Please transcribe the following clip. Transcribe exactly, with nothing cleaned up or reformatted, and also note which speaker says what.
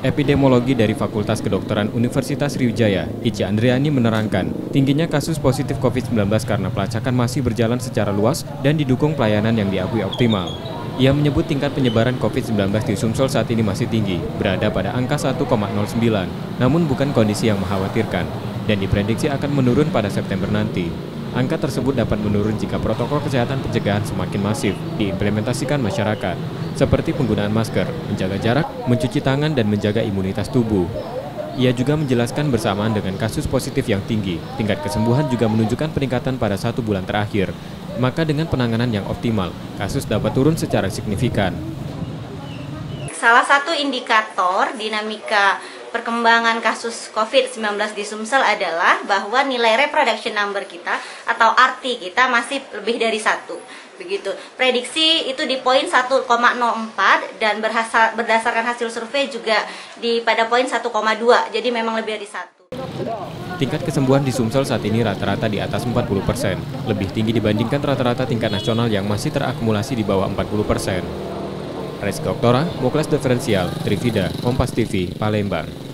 Speaker 1: Epidemiologi dari Fakultas Kedokteran Universitas Sriwijaya, Ica Andriani menerangkan, tingginya kasus positif COVID sembilan belas karena pelacakan masih berjalan secara luas dan didukung pelayanan yang diakui optimal. Ia menyebut tingkat penyebaran COVID sembilan belas di Sumsel saat ini masih tinggi, berada pada angka satu koma nol sembilan, namun bukan kondisi yang mengkhawatirkan, dan diprediksi akan menurun pada September nanti. Angka tersebut dapat menurun jika protokol kesehatan pencegahan semakin masif diimplementasikan masyarakat, seperti penggunaan masker, menjaga jarak, mencuci tangan, dan menjaga imunitas tubuh. Ia juga menjelaskan bersamaan dengan kasus positif yang tinggi, tingkat kesembuhan juga menunjukkan peningkatan pada satu bulan terakhir. Maka dengan penanganan yang optimal, kasus dapat turun secara signifikan.
Speaker 2: Salah satu indikator dinamika perkembangan kasus COVID sembilan belas di Sumsel adalah bahwa nilai reproduction number kita atau R T kita masih lebih dari satu. Begitu. Prediksi itu di poin satu koma nol empat dan berhasal, berdasarkan hasil survei juga di pada poin satu koma dua. Jadi memang lebih dari satu.
Speaker 1: Tingkat kesembuhan di Sumsel saat ini rata-rata di atas empat puluh persen, lebih tinggi dibandingkan rata-rata tingkat nasional yang masih terakumulasi di bawah empat puluh persen. Reski Oktora, Muklas Diferensial, Trivida, Kompas T V, Palembang.